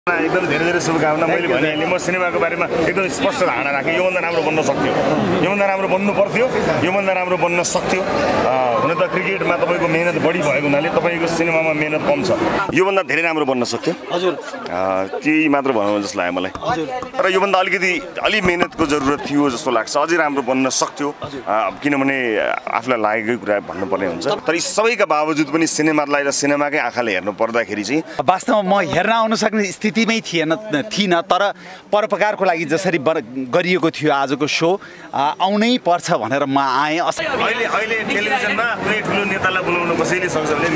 एकदम धेरै शुभकामना। मैले भनिहालेँ म सिनेमाको बारेमा एकदम स्पष्ट धारणा राखेँ। योभन्दा राम्रो बन्न सक्थ्यो, योभन्दा राम्रो बन्नु पर्थ्यो, योभन्दा राम्रो बन्न सक्थ्यो। हुन त क्रिकेटमा तपाईँको मेहनत बढी भएको हुनाले तपाईँको सिनेमामा मेहनत कम छ। योभन्दा धेरै राम्रो बन्न सक्थ्यो हजुर, त्यही मात्र भनौँ जस्तो लाग्यो मलाई हजुर। र योभन्दा अलि मेहनतको जरुरत थियो जस्तो लाग्छ। अझै राम्रो बन्न सक्थ्यो किनभने आफूलाई लागेकै कुरा भन्नुपर्ने हुन्छ। तर यी सबैका बावजुद पनि सिनेमालाई र सिनेमाकै आँखाले हेर्नु पर्दाखेरि चाहिँ वास्तवमा म हेर्न आउन सक्ने स्थितिमै थिइनँ। तर परोपकारको लागि जसरी गरिएको थियो आजको सो आउनै पर्छ भनेर म आएँ। अहिले टेलिभिजनमा कुनै ठुलो नेतालाई बोलाउन कसैले सक्छ भने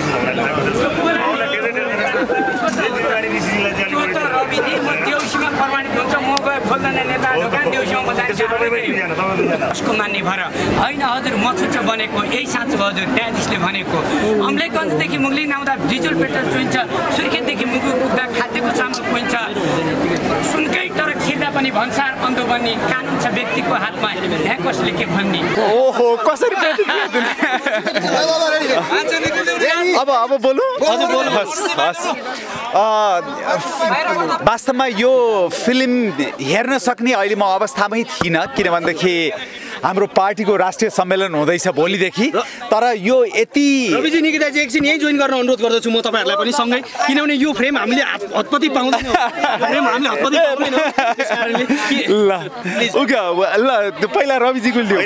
होइन हजुर म छुच्च बनेको यही साँचो हजुर न्यायाधीशले भनेको अम्लेखगञ्जदेखि मुगलिन आउँदा डिजल पेट्रोल चुइन्छ, सुर्खेतदेखि मुगु पुग्दा खाद्यको चामल पुइन्छ, सुनकै तर खिर्दा पनि भन्सार अन्धो बन्ने कानुन छ व्यक्तिको हातमा, यहाँ कसले के भन्ने। ओहो कसरी अब बोलु वास्तवमा यो फिल्म हेर्न सक्ने अहिले म अवस्थामै थिइनँ किनभनेदेखि हाम्रो पार्टीको राष्ट्रिय सम्मेलन हुँदैछ भोलिदेखि। तर यो यति रविजी निकिताजी एकछिन यही जोइन गर्न अनुरोध गर्दछु म तपाईँहरूलाई पनि सँगै, किनभने यो फ्रेम हामीले हतपति पाउँदैनौँ। ल पहिला रविजीको लियो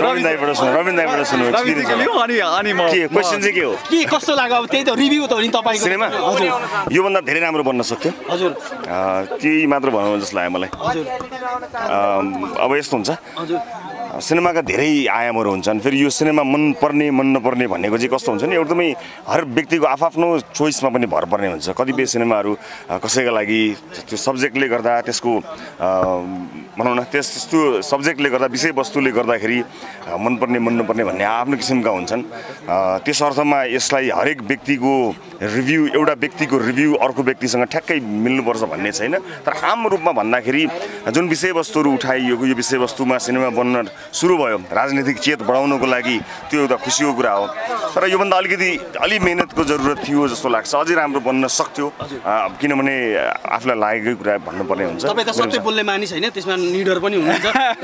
अनि म क्वेसन चाहिँ के हो के कस्तो लाग्यो? अब त्यही त रिभ्यू त हो नि तपाईँको सिनेमा हजुर। योभन्दा धेरै राम्रो बन्न सक्थ्यो हजुर, त्यही मात्र भनौँ जस्तो लाग्यो मलाई हजुर। अब यस्तो हुन्छ हजुर, सिनेमाका धेरै आयामहरू हुन्छन्। फेरि यो सिनेमा मन पर्ने मन नपर्ने भनेको चाहिँ कस्तो हुन्छ नि, एकदमै हर व्यक्तिको आफ्नो चोइसमा पनि भर पर्ने हुन्छ। कतिपय सिनेमाहरू कसैका लागि त्यो सब्जेक्टले गर्दा त्यसको भनौँ न त्यस्तो सब्जेक्टले गर्दा विषयवस्तुले गर्दाखेरि मनपर्ने मन नपर्ने भन्ने आफ्नो किसिमका हुन्छन्। त्यस अर्थमा यसलाई हरेक व्यक्तिको रिभ्यू एउटा व्यक्तिको रिभ्यू अर्को व्यक्तिसँग ठ्याक्कै मिल्नुपर्छ भन्ने छैन। तर आम रूपमा भन्दाखेरि जुन विषयवस्तुहरू उठाइएको यो विषयवस्तुमा सिनेमा बन्न सुरु भयो राजनीतिक चेत बढाउनको लागि, त्यो एउटा खुसीको कुरा हो। तर योभन्दा अलि मेहनतको जरुरत थियो जस्तो लाग्छ। अझै राम्रो बन्न सक्थ्यो किनभने आफूलाई लागेकै कुरा भन्नुपर्ने हुन्छ। तपाईँ त सबै बोल्ने मानिस होइन, त्यसमा निडर पनि हुनुहुन्छ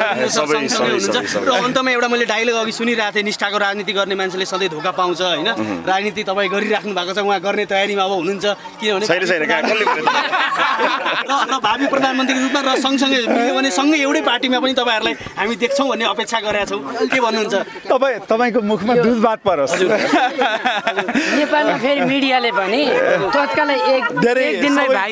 र अन्तमा एउटा मैले डायलग अघि सुनिरहेको थिएँ, निष्ठाको राजनीति गर्ने मान्छेले सधैँ धोका पाउँछ होइन। राजनीति तपाईँ गरिराख्नु भएको छ, उहाँ गर्ने तयारीमा अब हुनुहुन्छ किनभने भावी प्रधानमन्त्रीको रूपमा र सँगसँगै मिल्यो भने सँगै एउटै पार्टीमा पनि तपाईँहरूलाई हामी देख्छौँ भन्ने अपेक्षा गरेका छौँ। के भन्नुहुन्छ? तपाईँको मुखमा दुध बात परोस्। नेपालमा फेरि मिडियाले पनि तत्कालै एक दिनमै भाइ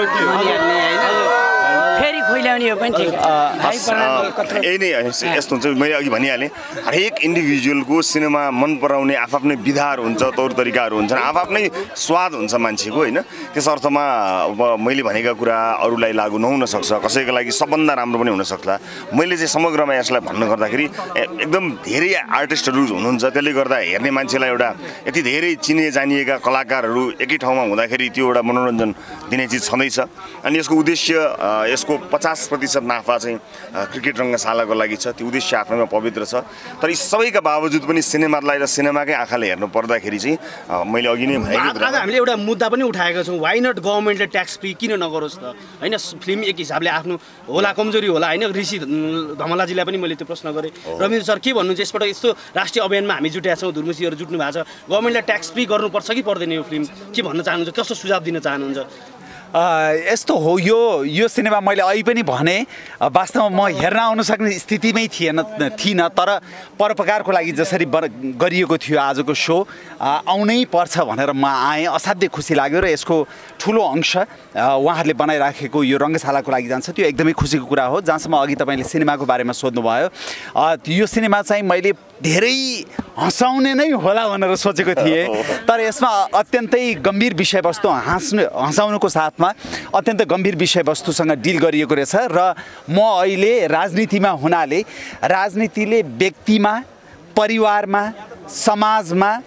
फेरि खुइल्याउने हो पनि ठिक। यही नै यस्तो हुन्छ, मैले अघि भनिहालेँ हरेक इन्डिभिजुअलको सिनेमा मन पराउने आफ्नै विधाहरू हुन्छ, तौर तरिकाहरू हुन्छन्, आफ्नै स्वाद हुन्छ मान्छेको होइन। त्यस अर्थमा अब मैले भनेका कुरा अरूलाई लागु नहुन सक्छ, कसैको लागि सबभन्दा राम्रो पनि हुनसक्छ। मैले चाहिँ समग्रमा यसलाई भन्नु गर्दाखेरि एकदम धेरै आर्टिस्टहरू हुनुहुन्छ, त्यसले गर्दा हेर्ने मान्छेलाई एउटा यति धेरै चिने जानिएका कलाकारहरू एकै ठाउँमा हुँदाखेरि त्यो एउटा मनोरञ्जन दिने चिज छँदैछ। अनि यसको उद्देश्य यसको 50% नाफा चाहिँ क्रिकेट रङ्गशालाको लागि छ, त्यो उद्देश्य आफ्नैमा पवित्र छ। तर यी सबैका बावजुद पनि सिनेमालाई र सिनेमाकै आँखाले हेर्नु पर्दाखेरि चाहिँ मैले अघि नै भनेको आज हामीले एउटा मुद्दा पनि उठाएका छौँ, वाइ नट गभर्मेन्टले ट्याक्स फ्री किन नगरोस् त होइन। फिल्म एक हिसाबले आफ्नो होला कमजोरी होला होइन। ऋषि धमलाजीलाई पनि मैले त्यो प्रश्न गरेँ। रविन्द्र सर के भन्नुहुन्छ यसबाट? यस्तो राष्ट्रिय अभियानमा हामी जुटेका छौँ, धुर्मुसीहरू जुट्नु भएको छ, गभर्मेन्टले ट्याक्स फ्री गर्नुपर्छ कि पर्दैन यो फिल्म, के भन्न चाहनुहुन्छ? कस्तो सुझाव दिन चाहनुहुन्छ? यस्तो हो यो सिनेमा मैले अहिले पनि भने वास्तवमा म हेर्न आउन सक्ने स्थितिमै थिइनँ। तर परोपकारको लागि जसरी गरिएको थियो आजको सो आउनै पर्छ भनेर म आएँ। असाध्यै खुसी लाग्यो र यसको ठुलो अंश उहाँहरूले बनाइराखेको यो रङ्गशालाको लागि जान्छ, त्यो एकदमै खुसीको कुरा हो। जहाँसम्म अघि तपाईँले सिनेमाको बारेमा सोध्नुभयो, यो सिनेमा चाहिँ मैले धेरै हँसाउने नै होला भनेर सोचेको थिएँ। तर यसमा अत्यन्तै गम्भीर विषयवस्तु हँसाउनुको साथमा अत्यन्त गम्भीर विषयवस्तुसँग डिल गरिएको रहेछ। र म अहिले राजनीतिमा हुनाले राजनीतिले व्यक्तिमा, परिवारमा, समाजमा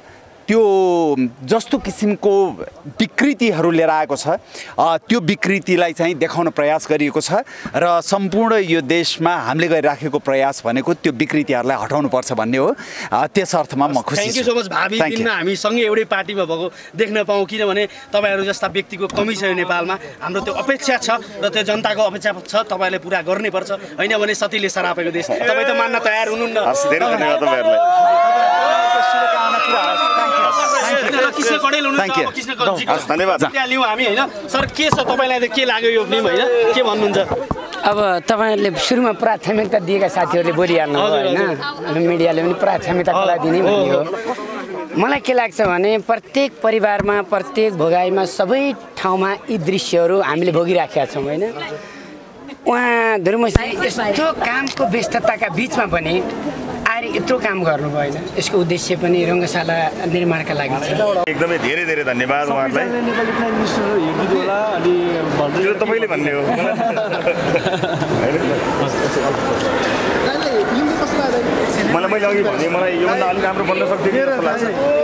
त्यो जस्तो किसिमको विकृतिहरू लिएर आएको छ त्यो विकृतिलाई चाहिँ देखाउन प्रयास गरिएको छ र सम्पूर्ण यो देशमा हामीले गरिराखेको प्रयास भनेको त्यो विकृतिहरूलाई हटाउनुपर्छ भन्ने हो। त्यस अर्थमा म खुसी छु। Thank you so much. भावी दिनमा हामी सँगै एउटै पार्टीमा भएको देख्न पाऊँ, किनभने तपाईँहरू जस्ता व्यक्तिको कमी छ यो नेपालमा। हाम्रो त्यो अपेक्षा छ र त्यो जनताको अपेक्षा छ, तपाईँहरूले पुरा गर्नै पर्छ, होइन भने सतीले सरापेको देश। तपाईँ त मान्न तयार हुनुहुन्न। धेरै धन्यवाद तपाईँहरूलाई। धन्यवाद। त्यहाँ लिउँ हामी, होइन सर? के छ तपाईँलाई के लाग्यो यो फिल्म, होइन के भन्नुहुन्छ? अब तपाईँहरूले सुरुमा प्राथमिकता दिएका साथीहरूले बोलिहाल्नु होइन, मिडियाले पनि प्राथमिकता दिने भन्ने हो। मलाई के लाग्छ भने प्रत्येक परिवारमा, प्रत्येक भोगाइमा, सबै ठाउँमा यी दृश्यहरू हामीले भोगिराखेका छौँ, होइन? उहाँ धुर्मसी यस्तो कामको व्यस्तताका बिचमा पनि आएर यत्रो काम गर्नुभयो, होइन? यसको उद्देश्य पनि रङ्गशाला निर्माणका लागि छ। एकदमै धेरै धेरै धन्यवाद उहाँहरूलाई। तपाईँले भन्ने हो। मैले अघि भने मलाई योभन्दा अलिक राम्रो बन्न सक्थ्यो जस्तो लाग्छ।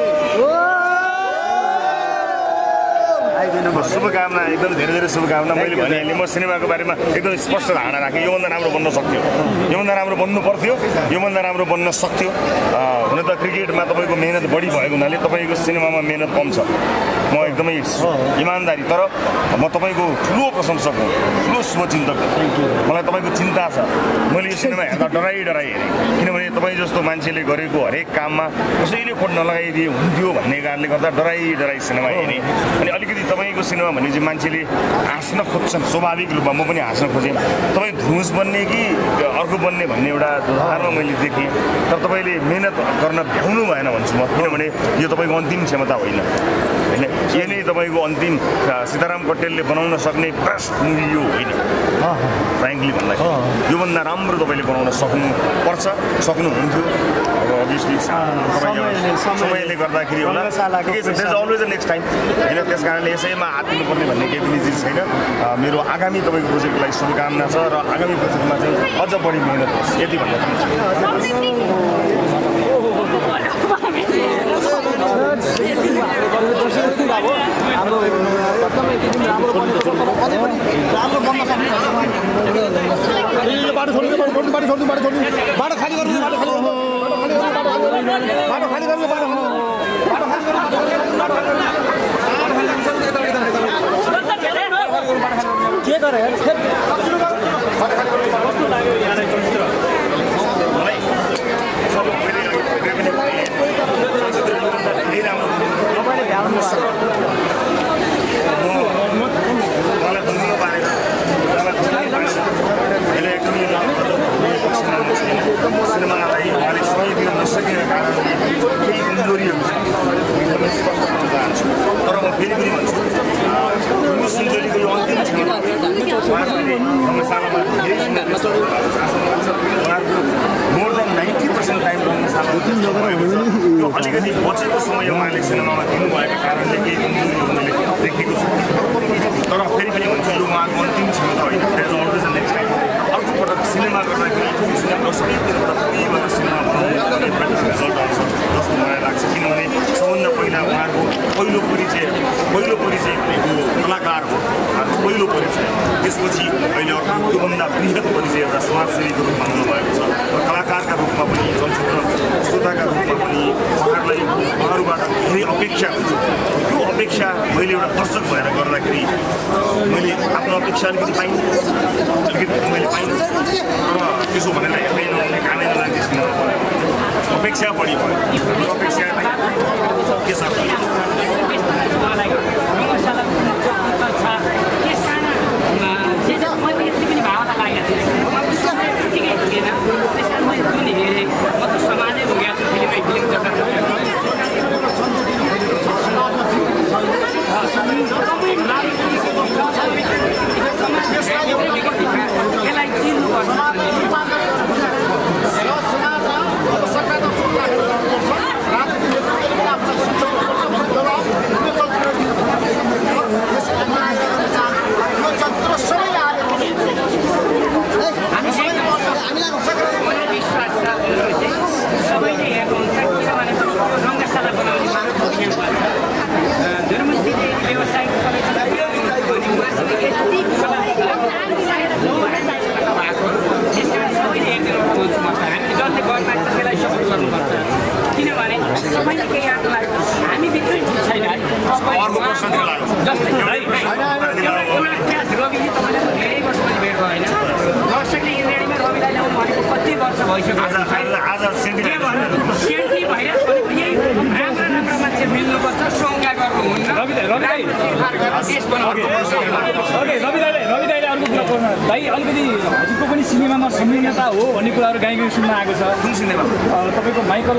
शुभकामना, एकदम धेरै धेरै शुभकामना। मैले भनिहालेँ, म सिनेमाको बारेमा एकदम स्पष्ट धारणा राखेँ। योभन्दा राम्रो बन्न सक्थ्यो, योभन्दा राम्रो बन्नु पर्थ्यो, योभन्दा राम्रो बन्न सक्थ्यो। हुन त क्रिकेटमा तपाईँको मेहनत बढी भएको हुनाले तपाईँको सिनेमामा मेहनत कम छ। म एकदमै इमान्दारी, तर म तपाईँको ठुलो प्रशंसक हो, ठुलो शुभचिन्तक हो। मलाई तपाईँको चिन्ता छ। मैले यो सिनेमा हेर्दा डराइ हेरेँ, किनभने तपाईँ जस्तो मान्छेले गरेको हरेक काममा कसैले खोट नलगाइदिए हुन्थ्यो भन्ने कारणले गर्दा डराइ सिनेमा हेरेँ। अनि अलिकति तपाईँको सिनेमा भने चाहिँ मान्छेले हाँस्न खोज्छन्, स्वाभाविक रूपमा म पनि हाँस्न खोजेँ। तपाईँ धुस बन्ने कि अर्को बन्ने भन्ने एउटा धारणा मैले देखेँ, तर तपाईँले मेहनत गर्न भ्याउनु भएन भन्छु म, किनभने यो तपाईँको अन्तिम क्षमता होइन, होइन? यो नै तपाईँको अन्तिम सीताराम कट्टेलले बनाउन सक्ने बेस्ट मुभी यो होइन। फ्रेङ्कली भन्दाखेरि योभन्दा राम्रो तपाईँले बनाउन सक्नुपर्छ, सक्नुहुन्थ्यो। अब अभियसली समयले गर्दाखेरि होला, अलवेज अ नेक्स्ट टाइम, होइन? त्यस कारणले यसैमा हात दिनुपर्ने भन्ने केही पनि चिज छैन। मेरो आगामी तपाईँको प्रोजेक्टलाई शुभकामना छ र आगामी प्रोजेक्टमा चाहिँ अझ बढी मेहनत होस्, यति भन्न चाहन्छु। सिनेमालाई उहाँले समय दिन नसकेका कारणले केही कमजोरीहरू छ, एकदमै स्पष्ट भन्न चाहन्छु। तर म फेरि पनि भन्छु, ठुलो सुन्दरीको यो अन्तिम क्षणमा उहाँहरूले रङ्गशालामा उहाँहरूको मोर देन 90% टाइम रङ्गशालामा त्यो अलिकति बचेको समय उहाँले सिनेमामा दिनुभएको कारणले केही कमजोरीहरू मैले देखेको छु। तर फेरि पनि भन्छु, यो उहाँको अन्तिम क्षमता होइन, अलवेज नेक्स्ट टाइम। अर्को पटक सिनेमा गर्दाखेरि सबै दिनबाट पुरै भएर सिनेमा बनाउने रिजल्ट आउँछ जस्तो मलाई लाग्छ, किनभने सबभन्दा पहिला उहाँको पहिलो परिचय भनेको कलाकार हो, उहाँको पहिलो परिचय। त्यसपछि अहिले अर्को त्योभन्दा बृहत परिचय एउटा समाजसेवीको रूपमा हुनुभएको छ, कलाकारका रूपमा पनि, चलचित्र श्रोताका रूपमा पनि उहाँहरूबाट धेरै अपेक्षा हुन्छ। त्यो अपेक्षा मैले एउटा दर्शक भएर गर्दाखेरि मैले आफ्नो अपेक्षा अलिकति पाइनँ, मैले पाइनँ। तर त्यसो भनेर हेर्दै नहुने, खानै नलाग्ने सिनेमा अपेक्षा बढी भयो। अपेक्षा के छ कुरा पर्न दाइ अलिकति हजुरको पनि सिनेमामा संलग्नता हो भन्ने कुराहरू गाई सुन्न आएको छ कुन सिनेमा तपाईँको माइकल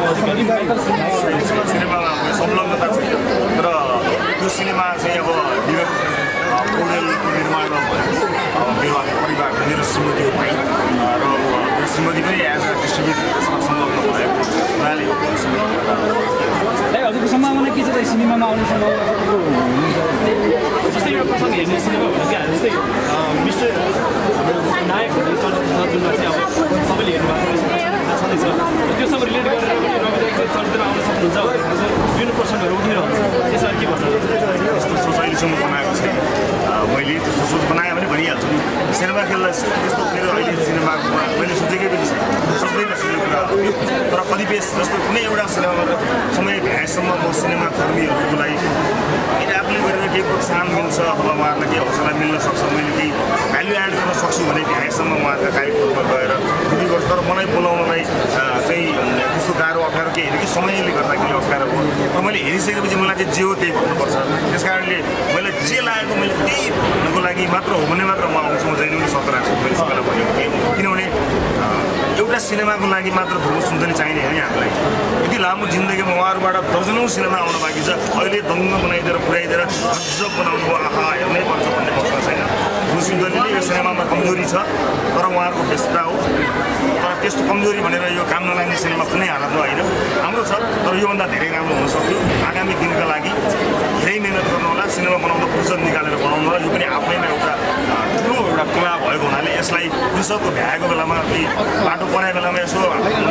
सिनेमामा संलग्नता छ तर त्यो सिनेमा चाहिँ अब विगत पौडेलको निर्माणमा मेरो परिवार मेरो श्रीमती हो भाइ र श्रीमती पनि एज अ डिस्ट्रिब्युटरमा संलग्न भएको उहाँले हजुरको सम्भावना के छ त सिनेमामा आउने सम्भावना जस्तै यो प्रसङ्ग हेर्ने सिनेमा भन्नु क्या जस्तै मिस्टर नायकहरू चलचित्र छ जुनमा चाहिँ अब सबैले हेर्नुभएको छँदैछ त्योसँग रिलेट गरेर पनि चलचित्र आउन सक्नुहुन्छ जुन प्रसङ्गहरू उठिरहन्छ त्यसमा के भन्नु यस्तो सोच अहिलेसम्म बनाएको छैन मैले त्यस्तो सोच बनाएँ भने भनिहाल्छु सिनेमा खेल्दा त्यस्तो मेरो अहिले सिनेमामा मैले सोचेकै पनि छैन सोच्दैन सोचेको कुरा तर कतिपय जस्तो कुनै एउटा सिनेमामा समय भ्याएसम्म म सिनेमा कर्मीहरूको लागि आफूले गरेर केही प्रोत्साहन मिल्छ अथवा उहाँहरूलाई केही हौसला मिल्न सक्छ मैले केही भ्याल्यु एड गर्न सक्छु भने भ्याएसम्म उहाँका कार्यक्रममा गएर दुई वर्ष तर मलाई बोलाउनलाई चाहिँ त्यस्तो गाह्रो अप्ठ्यारो केही हेरेँ कि समयले गर्दाखेरि अप्ठ्यारो भयो र मैले हेरिसकेपछि मलाई चाहिँ जे हो त्यही भन्नुपर्छ त्यस कारणले मैले जे लागेको मैले त्यही भन्नुको लागि मात्र हो भने मात्र म आउँछु म जहिले पनि सत्र राख्छु मैले सबैलाई भनेको थिएँ किनभने एउटा सिनेमाको लागि मात्र धुलो सुन्दरी चाहिने होइन हामीलाई यति लामो जिन्दगीमा उहाँहरूबाट दर्जनौँ सिनेमा आउन बाँकी छ अहिले दङ्ग बनाइदिएर पुऱ्याइदिएर गजब बनाउनु आहा हेर्नै पर्छ भन्ने प्रश्न छैन धुलो सुन्दरीले यो सिनेमामा कमजोरी छ तर उहाँहरूको व्यस्तता हो तर त्यस्तो कमजोरी भनेर यो काम नलाग्ने सिनेमा कुनै हालतमा होइन राम्रो छ तर योभन्दा धेरै राम्रो हुन सक्यो आगामी दिनका लागि धेरै मिहिनेत गर्नु होला सिनेमा बनाउँदा फुर्सद निकालेर बनाउनु होला यो पनि आफैमा एउटा ठुलो एउटा कला भएको हुनाले यसलाई कृषकको भ्याएको बेलामा बाटो बनाएको बेलामा यसो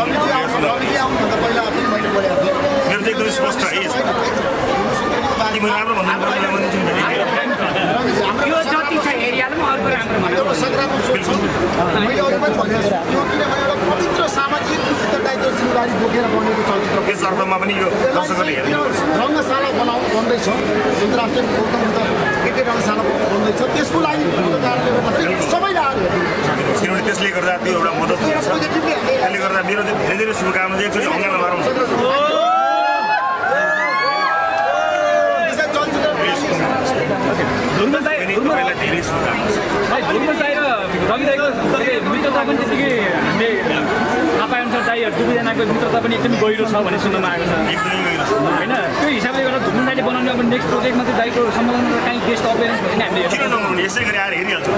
मेरो चाहिँ एकदमै स्पष्ट है मैले राम्रो भन्नु यो जति छ एरियामा अर्को राम्रो पवित्र सामाजिक उत्तरदायित्व जिम्मेवारी बोकेर बनेको चलचित्र त्यस अर्थमा पनि यो दर्शकहरूले हेर्नु रङ्गशाला बन्दैछ अन्तर्राष्ट्रिय क्रिकेट रङ्गशाला बन्दैछ त्यसको लागि कारणले गर्दा सबैले आएर किनभने त्यसले गर्दा त्यो एउटा मद्दत हुन्छ त्यसले गर्दा मेरो चाहिँ धेरै धेरै शुभकामना चाहिँ एकचोटि अङ्गामा मारौँ धेरै मित्रता पनि त्यतिकै हामीले थाहा पाएअनुसार दाईहरू दुवैजनाको मित्रता पनि एकदमै गहिरो छ भन्ने सुन्नमा आएको छ होइन त्यो हिसाबले गर्दा धुम्नु दाईले बनाउने अब नेक्स्ट प्रोजेक्टमा चाहिँ दाईको संलग्नता काहीँ गेस्ट अपियरेन्स भने हामीले किन नहुने यसै गरी आएर हेरिहाल्छु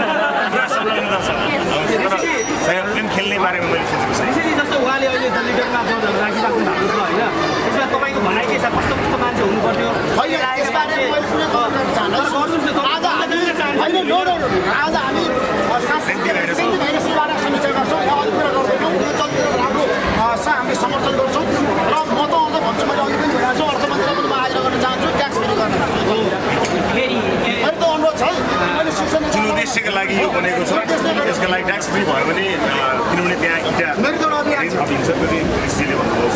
फिल्म खेल्ने बारेमा मैले सोचेको छ त्यसरी जस्तो उहाँले अहिले द लिडरमा जजहरू राखिराख्नु भएको छ होइन त्यसमा तपाईँको भनाइ के छ कस्तो कस्तो मान्छे हुनुपर्थ्यो आज हामी समीक्षा गर्छौँ अरू कुरा गर्दैनौँ यो चलचित्र राम्रो हामीले समर्थन गर्छौँ र म त अन्त भन्छु मैले अघि पनि भनिरहेको छु अर्थमन्त्रीलाई पनि म आग्रह गर्न चाहन्छु ट्याक्स फेरि गर्न फेरि त अनुरोध छ मैले शिक्षण जुन उद्देश्यका लागि यो बनेको छ त्यसका लागि ट्याक्स फ्री भयो भने किनभने त्यहाँ इँटा थपिन्छ त्यो चाहिँ कृषिले भन्नुभयो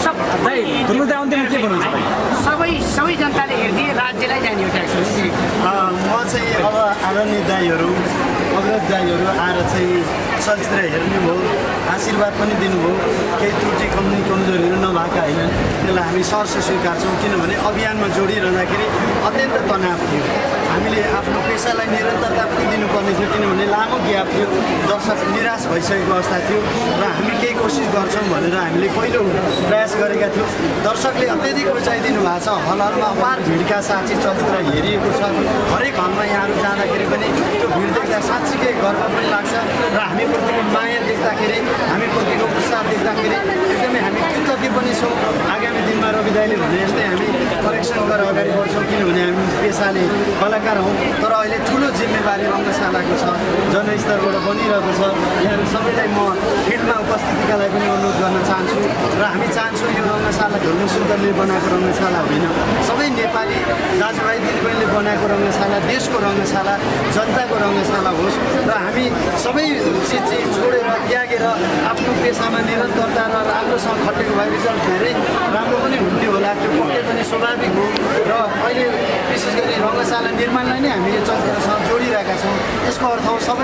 सबै जनताले हेर्ने राज्यलाई जाने हो ट्याक्स म चाहिँ अब आदरणीय दाईहरू अग्रज दाईहरू आएर चाहिँ चलचित्र हेर्ने भयो आशीर्वाद पनि दिनुभयो केही त्रुटि कमजोरीहरू नभएका होइनन् त्यसलाई हामी सहर्ष स्वीकार्छौँ किनभने अभियानमा जोडिरहँदाखेरि अत्यन्त तनाव थियो हामीले आफ्नो पेसालाई निरन्तरता पनि दिनुपर्ने थियो किनभने लामो ग्याप थियो दर्शक निराश भइसकेको अवस्था थियो र हामी केही कोसिस गर्छौँ भनेर हामीले पहिलो प्रयास गरेका थियौँ दर्शकले अत्यधिक रुचाइदिनु भएको छ हलहरूमा अपार भिडका साथी चलचित्र हेरिएको छ हरेक हलमा यहाँहरू जाँदाखेरि पनि त्यो भिड देख्दा साँच्चीकै गर्व पनि लाग्छ र हामीप्रतिको माया देख्दाखेरि हामीप्रतिको उत्साह देख्दाखेरि एकदमै हामी कृतज्ञ पनि छौँ आगामी दिनमा रवि दाइले भने जस्तै हामी करेक्सन गरेर अगाडि बढ्छौँ किनभने हामी पेसाले कलाकार हौँ तर अहिले ठुलो जिम्मेवारी रङ्गशालाको छ जनस्तरबाट बनिरहेको छ यहाँहरू सबैलाई म फिल्डमा उपस्थितिका लागि पनि अनुरोध गर्न चाहन्छु र हामी चाहन्छौँ यो रङ्गशाला धुलो सुन्दरले बनाएको रङ्गशाला होइन सबै नेपाली दाजुभाइ दिदीबहिनीले बनाएको रङ्गशाला देशको रङ्गशाला जनताको रङ्गशाला होस् र हामी सबै चिज चाहिँ छोडेर त्यागेर आफ्नो पेसामा निरन्तरता र राम्रोसँग खटेको भए रिजल्ट धेरै राम्रो पनि हुन्थ्यो होला त्यो पक्कै पनि स्वाभाविक हो र अहिले विशेष गरी रङ्गशाला निर्माणलाई नै हामी यो चलचित्रसँग जोडिरहेका छौँ यसको अर्थ हो सबै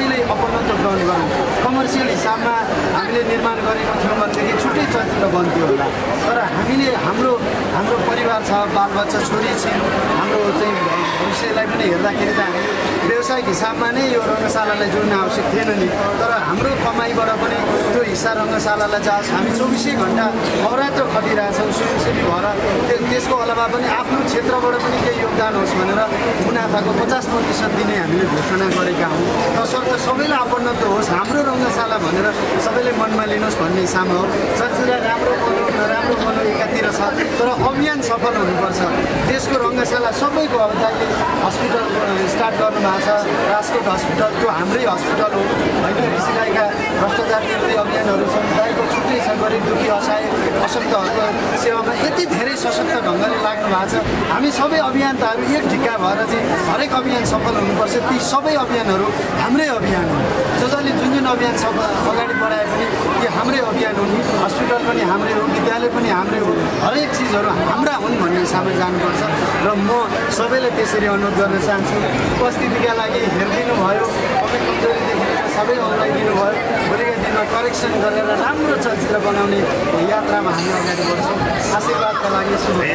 हामीले अपनत्व ग्रहण गऱ्यौँ कमर्सियल हिसाबमा हामीले निर्माण गरेको थियौँ भनेदेखि छुट्टै चलचित्र बन्थ्यो होला तर हामीले हाम्रो परिवार छ बालबच्चा छोरी छिन् हाम्रो चाहिँ भविष्यलाई पनि हेर्दाखेरि त हामी व्यावसायिक हिसाबमा नै यो रङ्गशालालाई जोड्न आवश्यक थिएन नि तर हाम्रो कमाइबाट पनि त्यो हिस्सा रङ्गशालालाई जाओस् हामी 24 घन्टा अवरात्र खटिरहेछौँ स्वयंसेवी भएर त्यसको अलावा पनि आफ्नो क्षेत्रबाट पनि केही योगदान होस् भनेर मुनाफाको 50% दिने हामीले घोषणा गरेका हौँ तसर्थ सबैलाई अपनत्व होस् हाम्रो रङ्गशाला भनेर सबैले मनमा लिनुहोस् भन्ने हिसाबमा हो चलचित्र राम्रो बनाउँ नराम्रो बनाउँ एकातिर छ तर अभियान सफल हुनुपर्छ देशको रङ्गशाला सबैको अब दाइले हस्पिटल स्टार्ट गर्नुभएको छ राजकोट हस्पिटल त्यो हाम्रै हस्पिटल हो होइन ऋषिदाईका भ्रष्टाचार विरोधी अभियानहरू छन् दाइको छुट्टै छ गरिब दुःखी असहाय असक्तहरूको सेवामा यति धेरै सशक्त ढङ्गले लाग्नु भएको छ हामी सबै अभियन्ताहरू एक ढिक्का भएर चाहिँ हरेक अभियान सफल हुनुपर्छ ती सबै अभियानहरू हाम्रै अभियान हो जसले जुन अभियान अगाडि बढाए पनि त्यो हाम्रै अभियान हो नि हस्पिटल पनि हाम्रै हो विद्यालय पनि हाम्रै हो हरेक चिजहरू हाम्रा हुन् भन्ने हिसाबले जानुपर्छ र म सबैलाई त्यसरी अनुरोध गर्न चाहन्छु उपस्थितिका लागि हेरिदिनु भयो तपाईँ कमजोरी देखेर सबै अल्लाइदिनु भयो भोलिका दिनमा करेक्सन गरेर राम्रो चलचित्र बनाउने यात्रामा हामी अगाडि बढ्छौँ आशीर्वादका लागि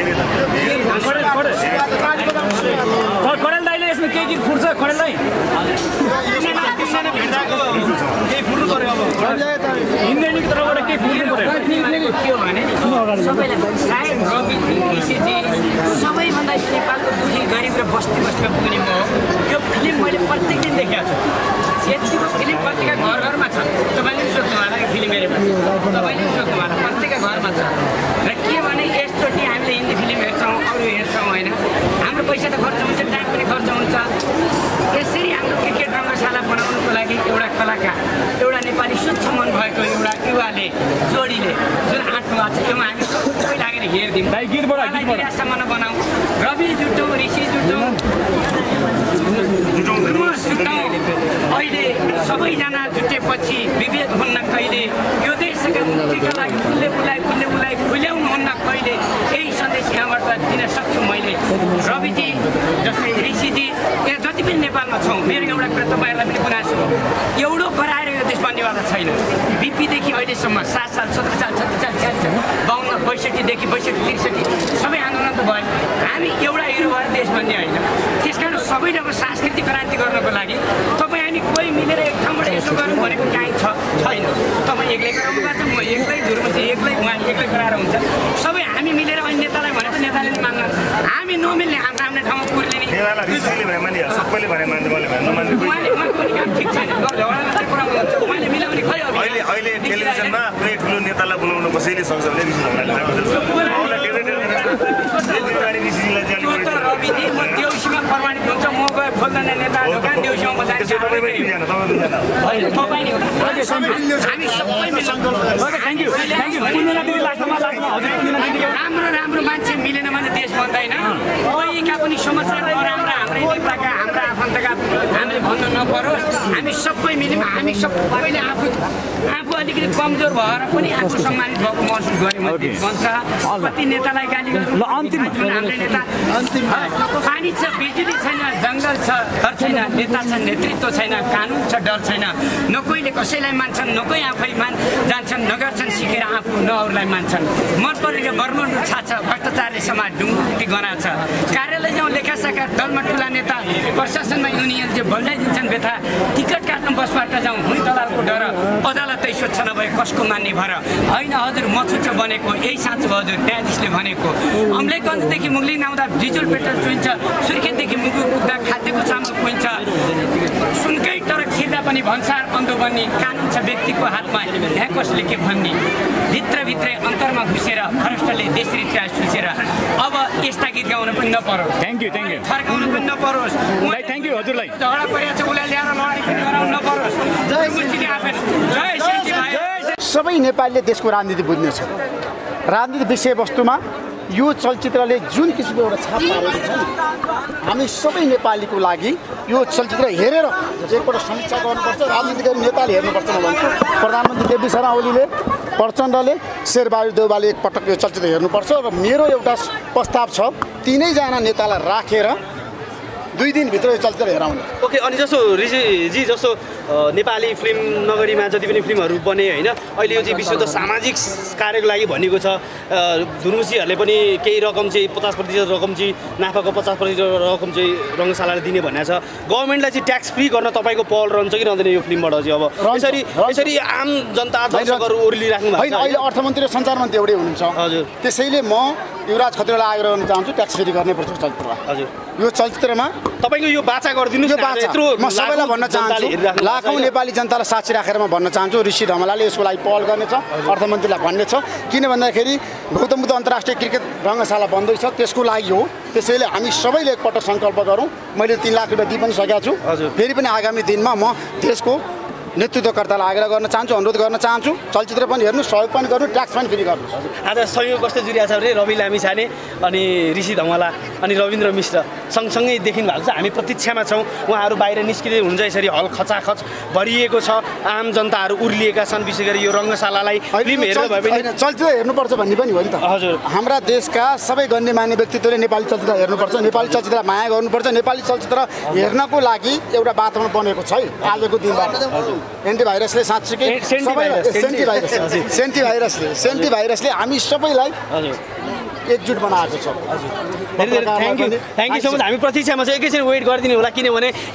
खडेल दाइले यसमा के फुट्छ खडेल दाइ केही फुट्नु पर्यो अब इन्जिनियरिङ तर्फबाट केही फुट्नु पर्यो के हो भने सबैले सायद सबैभन्दा नेपालको दुखी गरिब र बस्तीमा पुग्ने म हो यो फिल्म मैले प्रत्येक दिन देखेको छु यतिको फिल्म प्रत्येक घरमा छ तपाईँले पनि सोध्नु होला कि फिल्म हेरेमा तपाईँले पनि सोध्नु होला प्रत्येक घरमा छ र के भने यसचोटि हामीले हिन्दी फिल्म हेर्छौँ अरू हेर्छौँ होइन हाम्रो पैसा त खर्च हुन्छ टाइम पनि खर्च हुन्छ यसरी हाम्रो क्रिकेट रङ्गशाला बनाउनुको लागि एउटा कलाकार एउटा नेपाली स्वच्छ मन भएको एउटा युवाले जोडीले जुन आँट्नु भएको छ त्योमा हामी सबै लागेर हेरिदिउँ बनाऊ रवि जुटौँ ऋषि जुटौँ अहिले सबैजना जुटेपछि विभेद हुन्न कहिले यो देशका मुक्तिका लागि फुल्ले बुलाइ फुल्याउनु हुन्न कहिले यही सन्देश यहाँबाट दिन सक्छु मैले रविजी जस्तै ऋषिजी यहाँ जति पनि नेपालमा छौँ मेरो एउटा कुरा तपाईँहरूलाई पनि गुनासो हो एउटो गराएर यो देश बन्नेवाला छैन बिपीदेखि अहिलेसम्म 7 साल 17 साल 36 साल 52 62देखि 62 63 सबै आन्दोलन त भयो हामी एउटा हिरो भएर देश बन्ने होइन त्यस कारण सबैले अब सांस्कृतिक क्रान्ति गर्नको लागि तपाईँ हामी कोही मिलेर एक ठाउँबाट यसो गरौँ भनेको काहीँ छैन तपाईँ एक्लै गराउनु भएको छ म एक्लै धुर्मसी एक्लै उहाँ एक्लै गराएर हुन्छ सबै हामी मिलेर अनि नेतालाई भनेको नेताले नि मान्नु हामी नमिल्ने हाम्रो आफ्नो ठाउँमा पुर्ने नि सबैले भने ठिक छैन उहाँले मिलाउने खै अहिले टेलिभिजनमा कुनै ठुलो नेतालाई बोलाउनु कसैले सक्छ भने रविजी म देउसीमा प्रमाणित हुन्छ म गए खोल्दैन नेता दोकान देउसीमा म जान्छु राम्रो मान्छे मिलेन भने देश बन्दैन कोहीका पनि समाचार नराम्रा हाम्रै नेताका हाम्रा आफन्तका हामीले भन्नु नपरोस् हामी सबै मिल्यौँ हामी सबैले आफू अलिकति कमजोर भएर पनि आफू सम्मानित भएको महसुस गऱ्यौँ भन्छ कति नेतालाई गाली गर्नु हाम्रो नेता पानी छ बिजुली छैन जङ्गल छ घर छैन नेता छ नेतृत्व छैन कानुन छ डर छैन न कोहीले कसैलाई मान्छन् न कोही आफै जान्छन् नगर्छन् सिकेर आफू न अरूलाई मान्छन् मन परेको वर्णन छ भ्रष्टाचारले समाज ढुङ्गुटी गनाउँछ कार्यालय जाउँ लेखा साकार दलमा ठुला नेता प्रशासनमा युनियन जे बल्झाइदिन्छन् व्यथा टिकट काट्नु बसबाट जाउँ हुँ दलालको डर अदालतै स्वच्छ नभए कसको मान्ने भएर होइन हजुर म छुच्च बनेको यही साँचो हजुर न्यायाधीशले भनेको अम्लेखगञ्जदेखि मुगलिन आउँदा डिजल पेट्रोल चुइन्छ सुर्खेतदेखि मुगु पुग्दा खाद्यको चामल पुइन्छ सुनकै टरक छिर्दा पनि भन्सार अन्धो बन्ने कानुन छ व्यक्तिको हातमा यहाँ कसले के भन्ने भित्रभित्रै अन्तरमा घुसेर भ्रष्टले देश रीतिलाई सुसेर अब यस्ता गीत गाउन पनि नपरोस् थ्याङ्क यू फर्काउनु पनि नपरोस् थ्याङ्क यू हजुरलाई झगडा परिरहेको छ उसलाई ल्याएर लडाइँ पनि गराउनु नपरोस् सबै नेपालीले देशको राजनीति बुझ्नेछ राजनीति विषयवस्तुमा यो चलचित्रले जुन किसिमको एउटा छाप पारेको छ हामी सबै नेपालीको लागि यो चलचित्र हेरेर एकपल्ट समीक्षा गर्नुपर्छ राजनीतिक नेताले हेर्नुपर्छ म भन्छु प्रधानमन्त्री देवी शर्मा ओलीले प्रचण्डले शेरबहादुर देउवाले एकपटक यो चलचित्र हेर्नुपर्छ र मेरो एउटा प्रस्ताव छ 3जना नेतालाई राखेर 2 दिनभित्र यो चलचित्र हेर आउने। ओके, अनि जस्तो ऋषिजी जस्तो नेपाली फिल्म नगरीमा जति पनि फिल्महरू बने होइन, अहिले यो चाहिँ विशुद्ध सामाजिक कार्यको लागि भनेको छ। धुर्मुसीहरूले पनि केही रकम चाहिँ 50% रकम चाहिँ नाफाको 50% रकम चाहिँ रङ्गशालाले दिने भनेको छ। गभर्मेन्टलाई चाहिँ ट्याक्स फ्री गर्न तपाईँको पहल रहन्छ कि रहँदैन यो फिल्मबाट चाहिँ? अब यसरी आम जनता दर्शकहरू ओर्लिराख्नु भएको होइन, अहिले अर्थमन्त्री र सञ्चार मन्त्री एउटै हुनुहुन्छ। हजुर, त्यसैले म युवराज खत्रीलाई आग्रह गर्न चाहन्छु ट्याक्स फ्री गर्नै पर्छ चलचित्रमा। हजुर, यो चलचित्रमा तपाईँको यो बाचा गरिदिनु यो बाचा म सबैलाई भन्न चाहन्छु, लाखौँ नेपाली जनतालाई साक्षी राखेर म भन्न चाहन्छु ऋषि धमलाले यसको लागि पहल गर्नेछ, अर्थमन्त्रीलाई भन्ने छ। किन भन्दाखेरि गौतम बुद्ध अन्तर्राष्ट्रिय क्रिकेट रङ्गशाला बन्दैछ, त्यसको लागि हो। त्यसैले हामी सबैले एकपल्ट सङ्कल्प गरौँ। मैले 3 लाख रुपियाँ दिइ पनि सकेको छु। फेरि पनि आगामी दिनमा म देशको नेतृत्वकर्तालाई आग्रह गर्न चाहन्छु, अनुरोध गर्न चाहन्छु, चलचित्र पनि हेर्नु, सहयोग पनि गर्नु, ट्याक्स पनि फ्री गर्नु। आज सहयोग कस्तो जुरिया छ भने रवि लामिछाने अनि ऋषि धमला अनि रविन्द्र मिश्र सँगसँगै देखिनु भएको छ। हामी प्रतीक्षामा छौँ, उहाँहरू बाहिर निस्किँदै हुनुहुन्छ। यसरी हल खचाखच भरिएको छ, आम जनताहरू उर्लिएका छन्। विशेष गरी यो रङ्गशालालाई फिल्म हेरेर भए पनि चलचित्र हेर्नुपर्छ भन्ने पनि हो नि त। हजुर, हाम्रा देशका सबै गण्यमान्य व्यक्तित्वले नेपाली चलचित्र हेर्नुपर्छ, नेपाली चलचित्रलाई माया गर्नुपर्छ। नेपाली चलचित्र हेर्नको लागि एउटा वातावरण बनेको छ है आजको दिनबाट। एन्टिभाइरसले साँच्चीकै सेन्टिभाइरसले हामी सबैलाई एकजुट बनाएको छ। Thank you so much. हामी प्रतीक्षामा चाहिँ एकैछिन वेट गरिदिनु होला, किनभने